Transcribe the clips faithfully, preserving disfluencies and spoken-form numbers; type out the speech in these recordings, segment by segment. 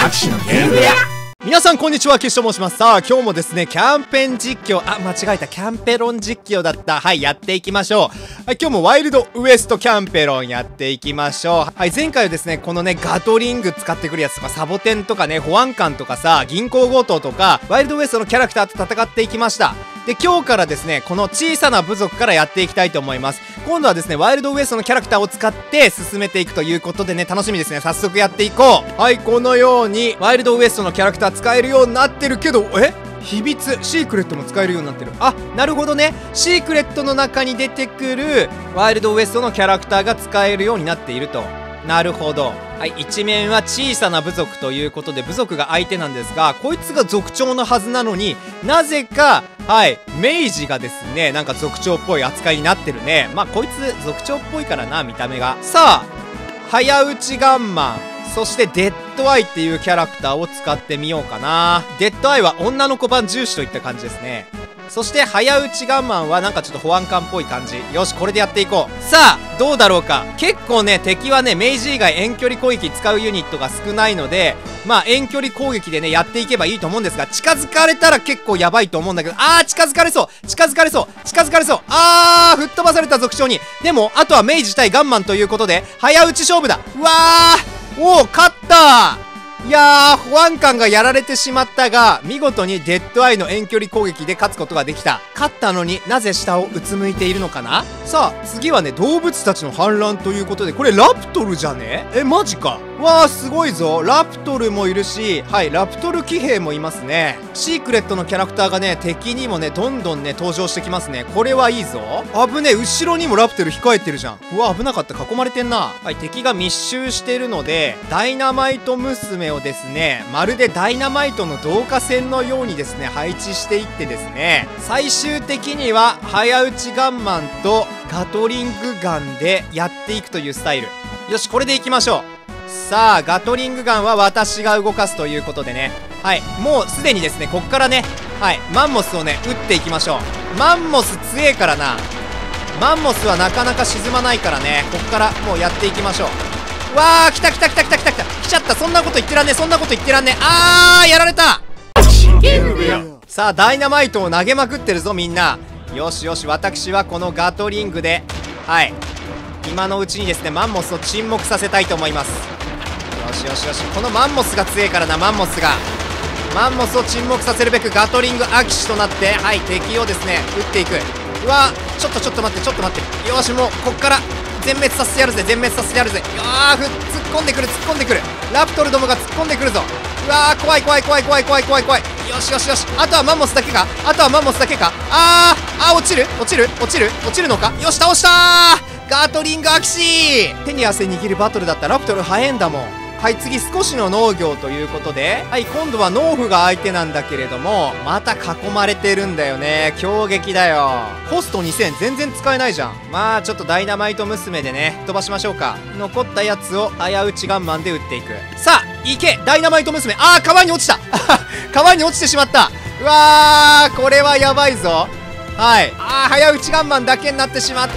アキシのゲーム部屋。皆さんこんにちは、キッシュと申します。さあ今日もですねキャンペン実況、あ間違えた、キャンペロン実況だった。はい、やっていきましょう。はい、今日もワイルドウエストキャンペロンやっていきましょう。はい、前回はですねこのねガトリング使ってくるやつとかサボテンとかね保安官とかさ銀行強盗とかワイルドウエストのキャラクターと戦っていきました。で今日からですねこの小さな部族からやっていきたいと思います。今度はですねワイルドウエストのキャラクターを使って進めていくということでね楽しみですね。早速やっていこう。はい、このようにワイルドウエストのキャラクター使えるようになってるけど、え秘密シークレットも使えるようになってる。あ、なるほどね。シークレットの中に出てくるワイルドウエストのキャラクターが使えるようになっていると。なるほど。はい、一面は小さな部族ということで部族が相手なんですが、こいつが族長のはずなのになぜかはい明治がですねなんか族長っぽい扱いになってるね。まあこいつ族長っぽいからな、見た目が。さあ早打ちガンマン、そしてデッドアイっていうキャラクターを使ってみようかな。デッドアイは女の子版重視といった感じですね。そして早打ちガンマンはなんかちょっと保安官っぽい感じ。よし、これでやっていこう。さあどうだろうか。結構ね敵はね明治以外遠距離攻撃使うユニットが少ないので、まあ遠距離攻撃でねやっていけばいいと思うんですが、近づかれたら結構やばいと思うんだけど、あー近づかれそう近づかれそう近づかれそう。あー吹っ飛ばされた族長に。でもあとは明治対ガンマンということで早打ち勝負だ。うわーおお勝ったー。いやー保安官がやられてしまったが見事にデッドアイの遠距離攻撃で勝つことができた。勝ったのになぜ下をうつむいているのかな。さあ次はね動物たちの反乱ということで、これラプトルじゃねえマジか。わーすごいぞ。ラプトルもいるし、はいラプトル騎兵もいますね。シークレットのキャラクターがね敵にもねどんどんね登場してきますね。これはいいぞ。危ねえ、後ろにもラプトル控えてるじゃん。うわ危なかった、囲まれてんな。はい敵が密集してるのでダイナマイト娘をですねまるでダイナマイトの導火線のようにですね配置していってですね、最終的には早打ちガンマンとガトリングガンでやっていくというスタイル。よしこれでいきましょう。さあガトリングガンは私が動かすということでね、はいもうすでにですねこっからねはいマンモスをね撃っていきましょう。マンモス強えからな。マンモスはなかなか沈まないからね、こっからもうやっていきましょう。わー来た来た来た来た来た来た来ちゃった。そんなこと言ってらんねえそんなこと言ってらんねえ。あーやられた。さあダイナマイトを投げまくってるぞみんな。よしよし私はこのガトリングではい今のうちにですねマンモスを沈黙させたいと思います。よしよしよし、このマンモスが強いからな。マンモスがマンモスを沈黙させるべくガトリングアキシとなってはい敵をですね撃っていく。うわちょっとちょっと待ってちょっと待って。よしもうこっから全滅させてやるぜ全滅させてやるぜ。よーふ突っ込んでくる突っ込んでくる。ラプトルどもが突っ込んでくるぞ。うわー怖い怖い怖い怖い怖い怖い怖い。よしよしよし、あとはマンモスだけかあとはマンモスだけか。あーあー落ちる落ちる落ちる落ちるのか。よし倒したーガトリングアキシー。手に汗握るバトルだった。ラプトル速えんだもん。はい次少しの農業ということで、はい今度は農夫が相手なんだけれどもまた囲まれてるんだよね。強撃だよ。コストにせん全然使えないじゃん。まあちょっとダイナマイト娘でね飛ばしましょうか。残ったやつを早打ちガンマンで撃っていく。さあ行けダイナマイト娘。あー川に落ちた川に落ちてしまった。うわーこれはやばいぞ。はいあー早打ちガンマンだけになってしまった。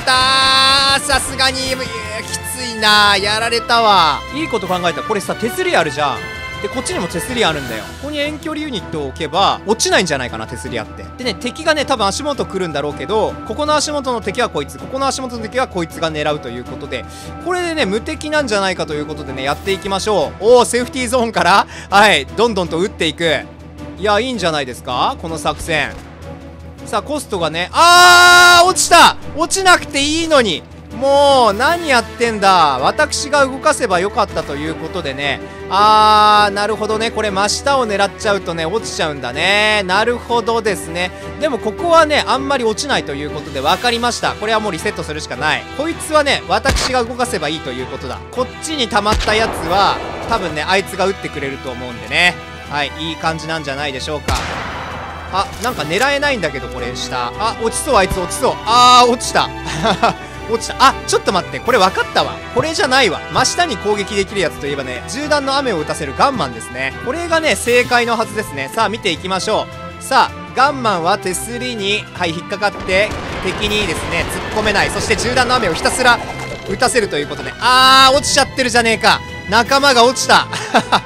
さすがにきついな、やられたわ。いいこと考えた。これさ手すりあるじゃん。でこっちにも手すりあるんだよ。ここに遠距離ユニットを置けば落ちないんじゃないかな手すりあって。でね敵がね多分足元来るんだろうけど、ここの足元の敵はこいつここの足元の敵はこいつが狙うということで、これでね無敵なんじゃないかということでねやっていきましょう。おおセーフティーゾーンからはいどんどんと撃っていく。いやいいんじゃないですかこの作戦。さあコストがねあー落ちた。落ちなくていいのにもう何やってんだ。私が動かせばよかったということでね。あーなるほどね、これ真下を狙っちゃうとね落ちちゃうんだね。なるほどですね。でもここはねあんまり落ちないということで分かりました。これはもうリセットするしかない。こいつはね私が動かせばいいということだ。こっちに溜まったやつは多分ねあいつが撃ってくれると思うんでね、はいいい感じなんじゃないでしょうか。あなんか狙えないんだけどこれ下。あ落ちそうあいつ落ちそう。あー落ちた落ちた。あちょっと待って、これ分かったわ。これじゃないわ。真下に攻撃できるやつといえばね銃弾の雨を打たせるガンマンですね。これがね正解のはずですね。さあ見ていきましょう。さあガンマンは手すりにはい引っかかって敵にですね突っ込めない。そして銃弾の雨をひたすら打たせるということで、あー落ちちゃってるじゃねえか。仲間が落ちた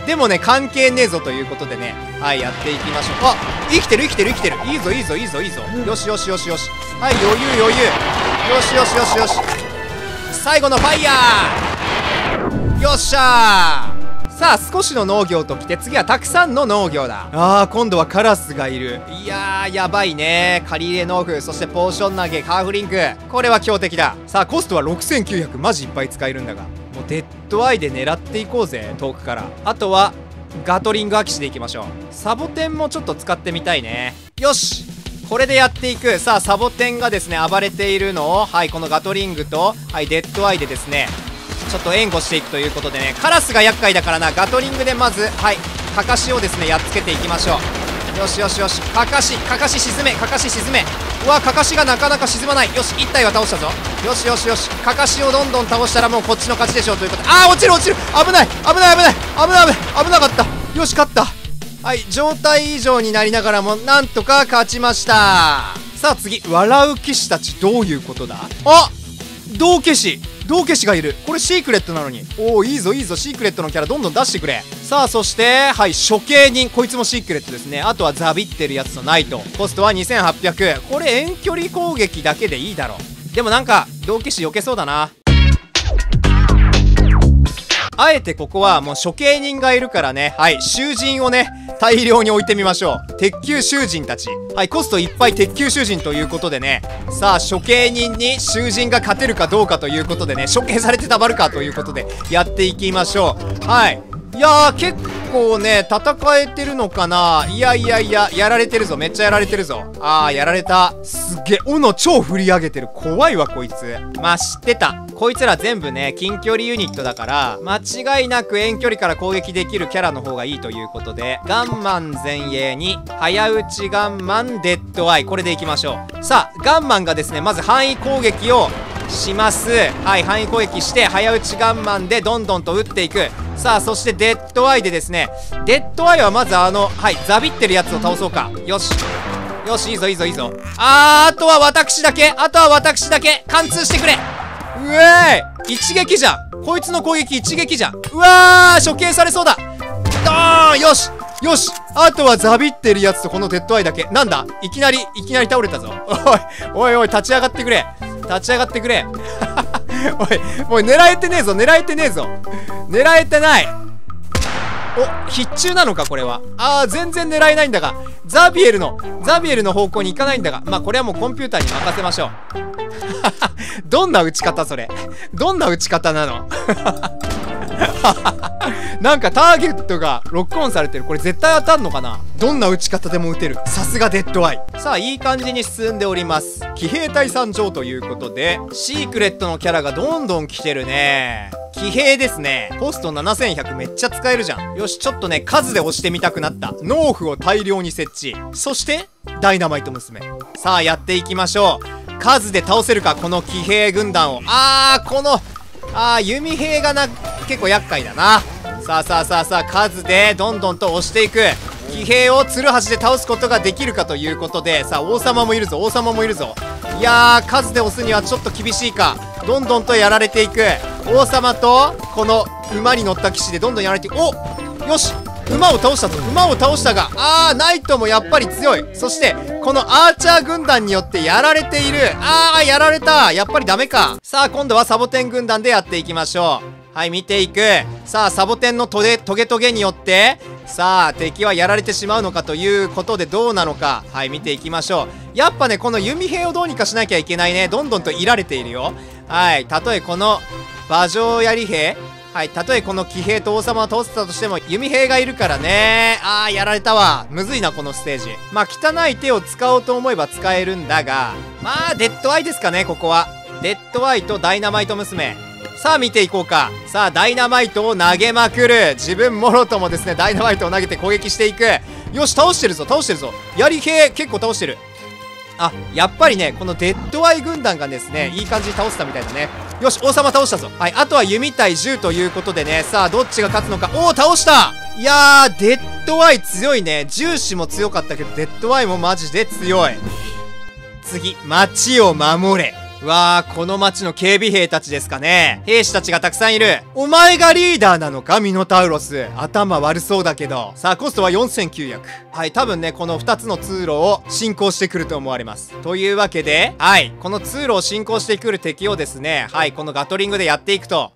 でもね、関係ねえぞということでね、はい、やっていきましょう。あ、生きてる生きてる生きてる。いいぞいいぞいいぞいいぞ。よしよしよしよし。はい、余裕余裕。よしよしよしよし。最後のファイヤー。よっしゃー。さあ、少しの農業ときて、次はたくさんの農業だ。あー、今度はカラスがいる。いやー、やばいね。借り入れ農夫、そしてポーション投げ、カーフリンク。これは強敵だ。さあ、コストはろくせんきゅうひゃく。マジいっぱい使えるんだが。もうデッドアイで狙っていこうぜ、遠くから。あとは、ガトリングアキシでいきましょう。サボテンもちょっと使ってみたいね。よし、これでやっていく。さあ、サボテンがですね、暴れているのを、はい、このガトリングと、はい、デッドアイでですね、ちょっと援護していくということでね、カラスが厄介だからな。ガトリングでまず、はい、カカシをですね、やっつけていきましょう。よしよしよし、カカシ、カカシ沈め、カカシ沈め。うわ、カカシがなかなか沈まない。よし、いち体は倒したぞ。よしよしよし、カカシをどんどん倒したらもうこっちの勝ちでしょうということで。あー、落ちる落ちる。危ない危ない危ない危ない危ない危なかった。よし、勝った。はい、状態異常になりながらもなんとか勝ちました。さあ次、笑う騎士たち、どういうことだ。あ、道化師道化師がいる。これシークレットなのに。おお、いいぞいいぞ。シークレットのキャラどんどん出してくれ。さあ、そしてはい、処刑人、こいつもシークレットですね。あとはザビってるやつとナイト。コストはにせんはっぴゃく。これ遠距離攻撃だけでいいだろう。でもなんか道化師避けそうだな。あえてここはもう処刑人がいるからね、はい、囚人をね、大量に置いてみましょう。鉄球囚人たち。はい、コストいっぱい鉄球囚人ということでね、さあ、処刑人に囚人が勝てるかどうかということでね、処刑されてたまるかということで、やっていきましょう。はい。いやー、結構ね、戦えてるのかな。いやいやいや、やられてるぞ。めっちゃやられてるぞ。あー、やられた。すっげえ、斧超振り上げてる。怖いわ、こいつ。まあ、知ってた。こいつら全部ね、近距離ユニットだから、間違いなく遠距離から攻撃できるキャラの方がいいということで、ガンマン前衛に、早打ちガンマンデッドアイ。これでいきましょう。さあ、ガンマンがですね、まず範囲攻撃をします。はい、範囲攻撃して、早打ちガンマンでどんどんと打っていく。さあ、そしてデッドアイでですね、デッドアイはまずあの、はい、ザビってるやつを倒そうか。よし。よし、いいぞいいぞいいぞ。あー、あとは私だけあとは私だけ貫通してくれ。うえーい一撃じゃん。こいつの攻撃一撃じゃん。うわー、処刑されそうだ。ドーン。よしよし、あとはザビってるやつとこのデッドアイだけ。なんだ、いきなりいきなり倒れたぞ。おいおいおい、立ち上がってくれ立ち上がってくれおいおい、狙えてねえぞ狙えてねえぞ狙えてない。お、必中なのかこれは。あー、全然狙えないんだが、ザビエルのザビエルの方向に行かないんだが、まあこれはもうコンピューターに任せましょうどんな打ち方それ。どんな打ち方なのなんかターゲットがロックオンされてる。これ絶対当たんのかな。どんな打ち方でも打てる。さすがデッドアイ。さあ、いい感じに進んでおります。騎兵隊参上ということで、シークレットのキャラがどんどん来てるね。騎兵ですね。コストななせんひゃく、めっちゃ使えるじゃん。よし、ちょっとね、数で押してみたくなった。農夫を大量に設置。そしてダイナマイト娘。さあ、やっていきましょう。数で倒せるか、この騎兵軍団を。あー、このあー、弓兵がな、結構厄介だな。さあさあさあさあ、数でどんどんと押していく。騎兵をツルハシで倒すことができるかということで、さあ、王様もいるぞ王様もいるぞ。いやー、数で押すにはちょっと厳しいか。どんどんとやられていく。王様とこの馬に乗った騎士でどんどんやられていく。お、よし、馬を倒したぞ。馬を倒したが、あー、ナイトもやっぱり強い。そしてこのアーチャー軍団によってやられている。あー、やられた。やっぱりダメか。さあ、今度はサボテン軍団でやっていきましょう。はい、見ていく。さあ、サボテンのトゲトゲトゲによって、さあ、敵はやられてしまうのかということで、どうなのか。はい、見ていきましょう。やっぱね、この弓兵をどうにかしなきゃいけないね。どんどんといられているよ。はい、たとえこの馬上槍兵、はい、たとえこの騎兵と王様を倒せたとしても弓兵がいるからね。あー、やられたわ。むずいな、このステージ。まあ、汚い手を使おうと思えば使えるんだが、まあ、デッドアイですかね、ここは。デッドアイとダイナマイト娘。さあ、見ていこうか。さあ、ダイナマイトを投げまくる。自分もろともですね、ダイナマイトを投げて攻撃していく。よし、倒してるぞ倒してるぞ。槍兵結構倒してる。あ、やっぱりね、このデッドアイ軍団がですね、いい感じに倒せたみたいだね。よし、王様倒したぞ。はい、あとは弓対銃ということでね、さあ、どっちが勝つのか。おお、倒した。いやー、デッドアイ強いね。銃士も強かったけど、デッドアイもマジで強い。次、街を守れ。 うわー、この町の警備兵たちですかね。兵士たちがたくさんいる。お前がリーダーなのかミノタウロス。頭悪そうだけど。さあ、コストはよんせんきゅうひゃく。はい、多分ね、このふたつの通路を進行してくると思われます。というわけで、はい、この通路を進行してくる敵をですね、はい、このガトリングでやっていくと。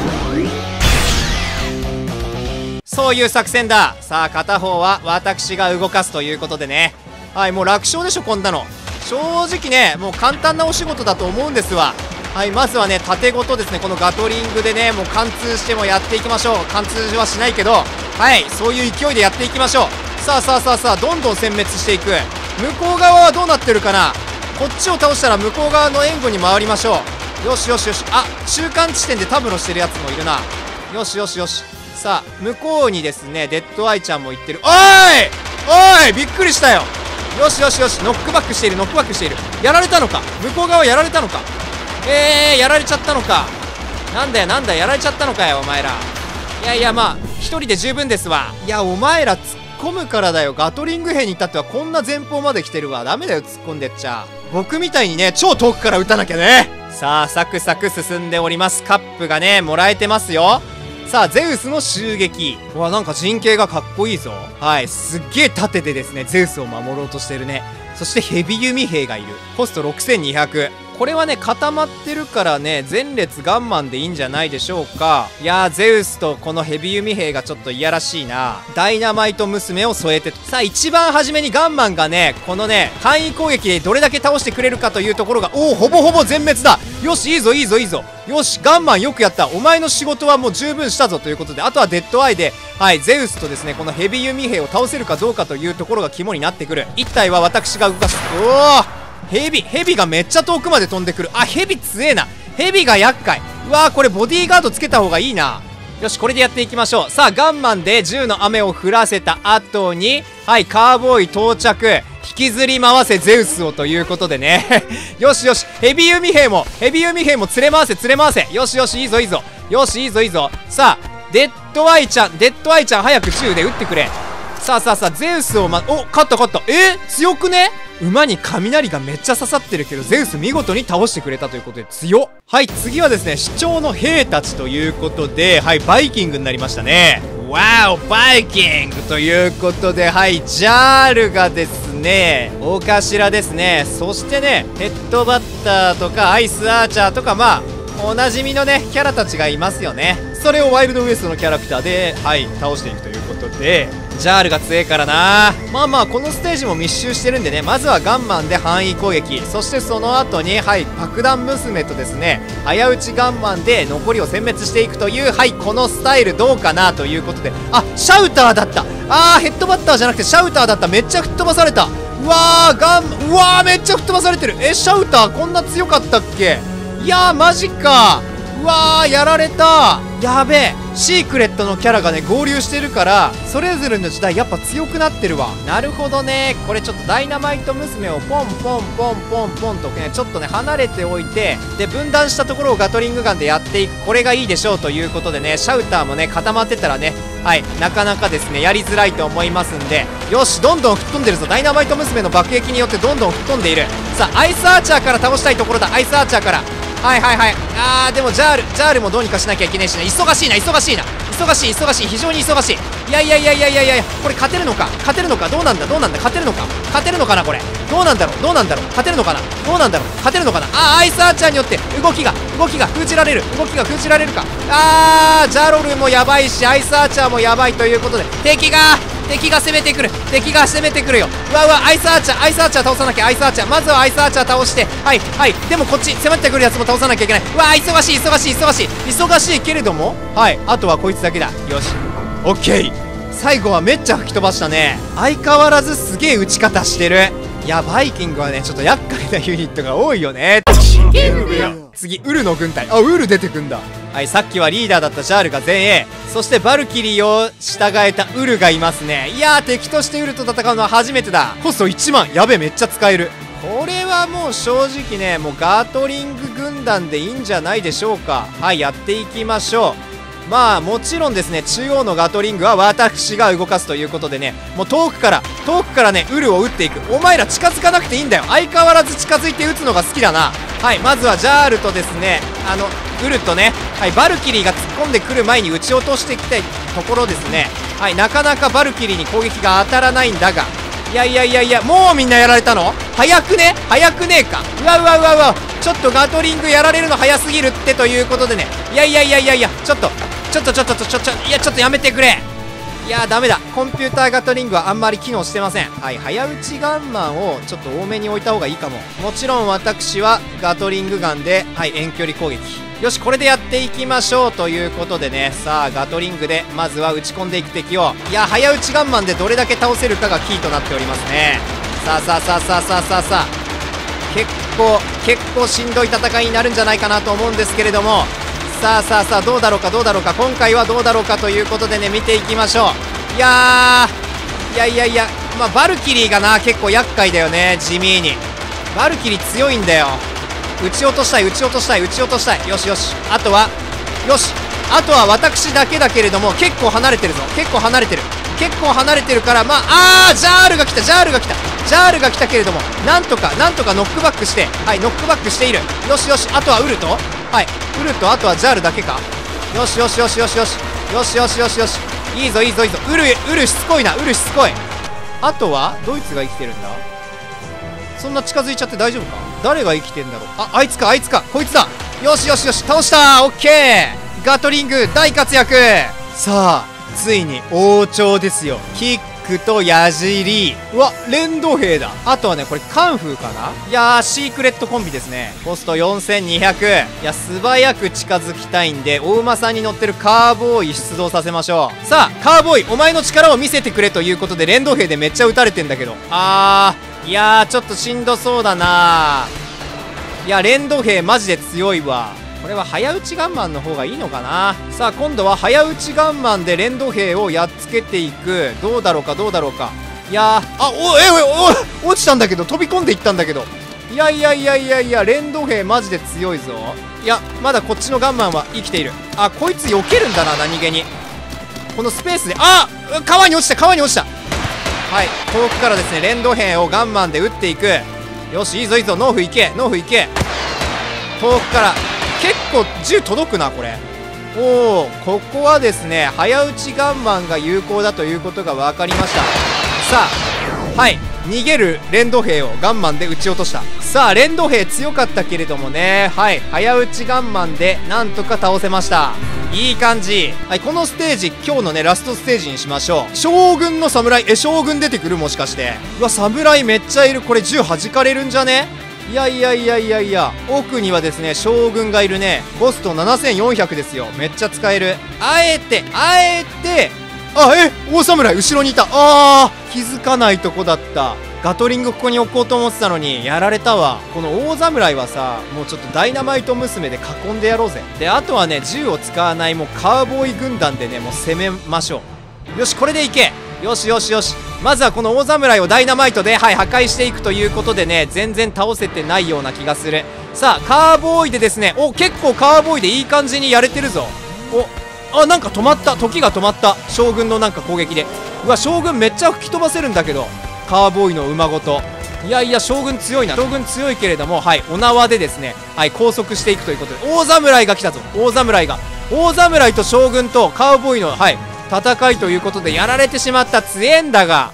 そういう作戦だ。さあ、片方は私が動かすということでね。はい、もう楽勝でしょ、こんなの。正直ね、もう簡単なお仕事だと思うんですわ。はい、まずはね、縦ごとですね、このガトリングでね、もう貫通してもやっていきましょう。貫通はしないけど、はい、そういう勢いでやっていきましょう。さあさあさあさあ、どんどん殲滅していく。向こう側はどうなってるかな。こっちを倒したら向こう側の援護に回りましょう。よしよしよし。あ、中間地点でタブロしてるやつもいるな。よしよしよし。さあ、向こうにですね、デッドアイちゃんも行ってる。おいおい、びっくりしたよ。よしよしよし、ノックバックしている、ノックバックしている。やられたのか、向こう側やられたのか。えー、やられちゃったのか。なんだよなんだよ、やられちゃったのかよ、お前ら。いやいや、まあ一人で十分ですわ。いや、お前ら突っ込むからだよ。ガトリング兵に至ってはこんな前方まで来てるわ。ダメだよ、突っ込んでっちゃ。僕みたいにね、超遠くから撃たなきゃね。さあ、サクサク進んでおります。カップがね、もらえてますよ。さあ、ゼウスの襲撃。うわ、なんか陣形がかっこいいぞ。はい、すっげえ盾でですね、ゼウスを守ろうとしてるね。そしてヘビ弓兵がいる。コストろくせんにひゃく。これはね、固まってるからね、前列ガンマンでいいんじゃないでしょうか。いやー、ゼウスとこのヘビ弓兵がちょっといやらしいな。ダイナマイト娘を添えて。さあ、一番初めにガンマンがね、このね、範囲攻撃でどれだけ倒してくれるかというところが、おお、ほぼほぼ全滅だ。よし、いいぞいいぞいいぞ。よし、ガンマンよくやった。お前の仕事はもう十分したぞということで、あとはデッドアイで、はい、ゼウスとですね、このヘビ弓兵を倒せるかどうかというところが肝になってくる。一体は私が動かす。おお、ヘビ、ヘビがめっちゃ遠くまで飛んでくる。あ、ヘビ強えな。ヘビが厄介。うわー、これボディーガードつけた方がいいな。よし、これでやっていきましょう。さあ、ガンマンで銃の雨を降らせた後に、はい、カーボーイ到着。引きずり回せゼウスをということでね。よしよし、ヘビ弓兵も、ヘビ弓兵も連れ回せ連れ回せ。よしよし、いいぞいいぞ。よし、いいぞいいぞ。さあ、デッドアイちゃん、デッドアイちゃん早く銃で撃ってくれ。さあさあさあ、ゼウスをま、お、勝った勝った。えー、強くね。馬に雷がめっちゃ刺さってるけど、ゼウス見事に倒してくれたということで強っ。はい、次はですね、主張の兵たちということで、はい、バイキングになりましたね。わお、バイキングということで、はい、ジャールがですね、大頭ですね。そしてね、ヘッドバッターとかアイスアーチャーとか、まあおなじみのねキャラたちがいますよね。それをワイルドウエストのキャラクターで、はい、倒していくということで、ジャールが強いからな。まあまあこのステージも密集してるんでね、まずはガンマンで範囲攻撃、そしてその後に、はい、爆弾娘とですね、早打ちガンマンで残りを殲滅していくという、はい、このスタイルどうかなということで、あ、シャウターだった。あー、ヘッドバッターじゃなくてシャウターだった。めっちゃ吹っ飛ばされた。うわー、ガン、うわー、めっちゃ吹っ飛ばされてる。え、シャウターこんな強かったっけ。いやー、マジか。うわー、やられた。やべえ、シークレットのキャラがね合流してるから、それぞれの時代やっぱ強くなってるわ。なるほどね。これちょっとダイナマイト娘をポンポンポンポンポンとね、ちょっとね離れておいて、で分断したところをガトリングガンでやっていく、これがいいでしょうということでね、シャウターもね固まってたらね、はい、なかなかですねやりづらいと思いますんで、よし、どんどん吹っ飛んでるぞ。ダイナマイト娘の爆撃によってどんどん吹っ飛んでいる。さあ、アイスアーチャーから倒したいところだ。アイスアーチャーから、はいはいはい。あー、でもジャールジャールもどうにかしなきゃいけないしな。忙しいな忙しいな忙しい忙しい非常に忙しい。いやいやいやいやいやいや、これ勝てるのか勝てるのか、どうなんだどうなんだ、勝てるのか勝てるのかな、これどうなんだろうどうなんだろう勝てるのかな、どうなんだろう勝てるのかな。あー、アイスアーチャーによって動きが動きが封じられる動きが封じられるか。あー、ジャロルもやばいし、アイスアーチャーもやばいということで、敵が敵が攻めてくる敵が攻めてくるよ。うわうわ、アイスアーチャーアイスアーチャー倒さなきゃ。アイスアーチャー、まずはアイスアーチャー倒して、はいはい。でもこっち迫ってくるやつも倒さなきゃいけない。うわー、忙しい忙しい忙しい忙しいけれども、はい、あとはこいつだけだ。よし、オッケー。最後はめっちゃ吹き飛ばしたね。相変わらずすげえ打ち方してる。いや、バイキングはねちょっと厄介なユニットが多いよね。次、ウルの軍隊。あ、ウル出てくんだ。はい、さっきはリーダーだったジャールが前衛、そしてバルキリーを従えたウルがいますね。いやー、敵としてウルと戦うのは初めてだ。コストいちまん。やべえ、めっちゃ使える。これはもう正直ね、もうガートリング軍団でいいんじゃないでしょうか。はい、やっていきましょう。 まあもちろんですね、中央のガトリングは私が動かすということでね、もう遠くから遠くからねウルを撃っていく。お前ら近づかなくていいんだよ。相変わらず近づいて撃つのが好きだな。はい、まずはジャールとですね、あのウルとね、はい、バルキリーが突っ込んでくる前に撃ち落としていきたいところですね。はい、なかなかバルキリーに攻撃が当たらないんだが、いやいやいやいや、もうみんなやられたの早くね早くねえか。うわうわうわうわ、ちょっとガトリングやられるの早すぎるってということでね、いやいやいやいやいや、ちょっとちょっとちょっとちょっとちょっといやちょっとやめてくれ。いやーダメだ、コンピューターガトリングはあんまり機能してません。はい、早打ちガンマンをちょっと多めに置いた方がいいかも。もちろん私はガトリングガンで、はい、遠距離攻撃。よし、これでやっていきましょうということでね、さあガトリングでまずは打ち込んでいく敵を、いや早打ちガンマンでどれだけ倒せるかがキーとなっておりますね。さあさあさあさあさあさあさあ、結構結構しんどい戦いになるんじゃないかなと思うんですけれども、さあさあさあどうだろうかどうだろうか、今回はどうだろうかということでね、見ていきましょう。いやーいやいやいや、まあバルキリーがな結構厄介だよね。地味にバルキリー強いんだよ。撃ち落としたい撃ち落としたい撃ち落としたい。よしよし、あとはよしあとは私だけだけれども、結構離れてるぞ、結構離れてる結構離れてるから、まああージャールが来たジャールが来たジャールが来たけれども、なんとかなんとかノックバックして、はい、ノックバックしている。よしよし、あとはウルト、はい、ウルト、あとはジャールだけか。よしよしよしよしよしよしよしよしよし、いいぞいいぞいいぞ、ウルウルしつこいな、ウルしつこい。あとはドイツが生きてるんだ。そんな近づいちゃって大丈夫か。誰が生きてんだろう。あ、あいつかあいつか、こいつだ。よしよしよし、倒した。オッケー、ガトリング大活躍。さあついに王朝ですよ。キックと矢尻、うわ連動兵だ。あとはねこれカンフーかな。いやーシークレットコンビですね。コストよんせんにひゃく。いや素早く近づきたいんで、お馬さんに乗ってるカーボーイ出動させましょう。さあカーボーイ、お前の力を見せてくれということで、連動兵でめっちゃ撃たれてんだけど、あーいやーちょっとしんどそうだな。いや連動兵マジで強いわ。これは早打ちガンマンの方がいいのかな。さあ今度は早打ちガンマンで連動兵をやっつけていく。どうだろうかどうだろうか。いやーあおえおお落ちたんだけど、飛び込んでいったんだけど、いやいやいやいやいや、連動兵マジで強いぞ。いやまだこっちのガンマンは生きている。あこいつ避けるんだな、何気にこのスペースで。あ川に落ちた川に落ちた。はい、遠くからですね連動兵をガンマンで撃っていく。よしいいぞいいぞ、ノーフいけノーフいけ。遠くから結構銃届くなこれ。おお、ここはですね早打ちガンマンが有効だということが分かりました。さあはい、逃げる連動兵をガンマンで撃ち落とした。さあ連動兵強かったけれどもね、はい早打ちガンマンでなんとか倒せました。いい感じ。はい、このステージ今日のねラストステージにしましょう。将軍の侍、え将軍出てくる、もしかして。うわ侍めっちゃいる。これ銃弾かれるんじゃね。いやいやいやいやいや、奥にはですね将軍がいるね。コストななせんよんひゃくですよ。めっちゃ使える。あえてあえてあえ大侍後ろにいた。あー気づかないとこだった。ガトリングここに置こうと思ってたのにやられたわ。この大侍はさ、もうちょっとダイナマイト娘で囲んでやろうぜ。であとはね銃を使わないもうカーボーイ軍団でねもう攻めましょう。よしこれでいけ。よしよしよし、まずはこの大侍をダイナマイトで、はい、破壊していくということでね、全然倒せてないような気がする。さあカーボーイでですね、お結構カーボーイでいい感じにやれてるぞ。おあなんか止まった、時が止まった。将軍のなんか攻撃で。うわ将軍めっちゃ吹き飛ばせるんだけど、カーボーイの馬ごと。いやいや将軍強いな。将軍強いけれども、はいお縄でですね、はい拘束していくということで、大侍が来たぞ。大侍が大侍と将軍とカーボーイのはい戦いということでやられてしまった。強えんだが。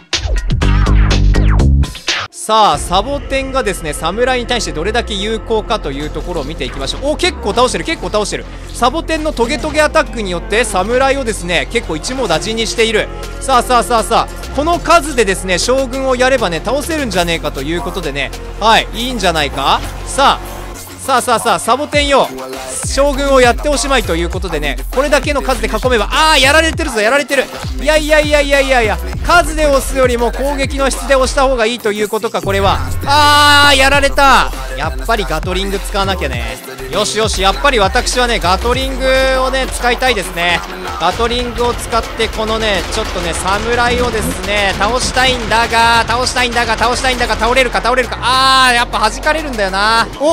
さあサボテンがですね侍に対してどれだけ有効かというところを見ていきましょう。お結構倒してる結構倒してる。サボテンのトゲトゲアタックによって侍をですね結構一網打尽にしている。さあさあさあさあ、この数でですね将軍をやればね倒せるんじゃねえかということでね、はいいいんじゃないか。さあさあさあさあサボテンよ、将軍をやっておしまいということでね、これだけの数で囲めば、ああやられてるぞやられてる。いやいやいやいやいやいや、数で押すよりも攻撃の質で押した方がいいということかこれは。あーやられた。やっぱりガトリング使わなきゃね。よしよし、やっぱり私はねガトリングをね使いたいですね。ガトリングを使ってこのねちょっとね侍をですね倒したいんだが倒したいんだが倒したいんだが倒れるか倒れるか。あーやっぱ弾かれるんだよな。お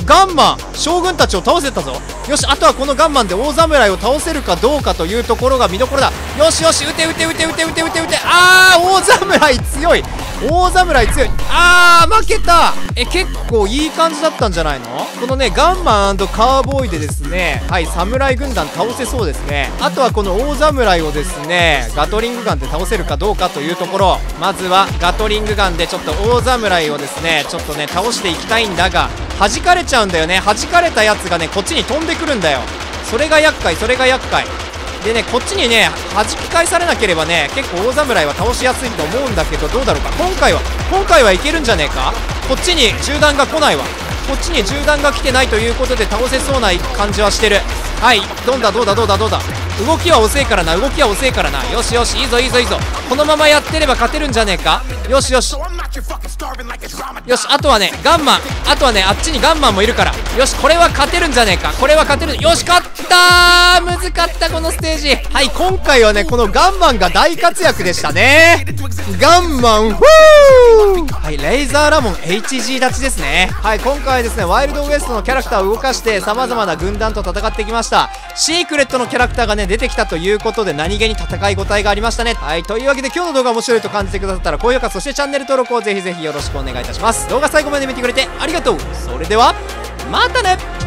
ガンマン将軍たちを倒せたぞ。よし、あとはこのガンマンで大侍を倒せるかどうかというところが見どころだ。よしよし、撃て撃て撃て撃て撃て撃て撃て。あー、大侍強い、大侍強い。あー、負けた。え、結構いい感じだったんじゃないの？このね、ガンマン&カーボーイでですね、はい、侍軍団倒せそうですね。あとはこの大侍をですね、ガトリングガンで倒せるかどうかというところ。まずはガトリングガンでちょっと大侍をですね、ちょっとね、倒していきたいんだが、弾かれちゃうんだよね。弾かれたやつがね、こっちに飛んでくるんだよ。それが厄介、それが厄介でね、こっちにね、弾き返されなければね、結構大侍は倒しやすいと思うんだけど、どうだろうか。今回は今回はいけるんじゃねえか。こっちに銃弾が来ないわ。こっちに銃弾が来てないということで倒せそうな感じはしてる。はい、どうだどうだどうだどうだ。動きは遅いからな、動きは遅いからな。よしよし、いいぞいいぞいいぞ。このままやってれば勝てるんじゃねえか。よしよしよし、あとはね、ガンマン、あとはね、あっちにガンマンもいるから、よし、これは勝てるんじゃねえか。これは勝てる。よし、勝ったー。難かったこのステージ。はい、今回はね、このガンマンが大活躍でしたね。ガンマン、フー。はい、レイザーラモン エイチジー 立ちですね。はい、今回はですね、ワイルドウエストのキャラクターを動かして様々な軍団と戦ってきました。シークレットのキャラクターがね、出てきたということで、何気に戦い応えがありましたね。はい、というわけで今日の動画面白いと感じてくださったら高評価、そしてチャンネル登録をぜひぜひよろしくお願いいたします。動画最後まで見てくれてありがとう。それではまたね。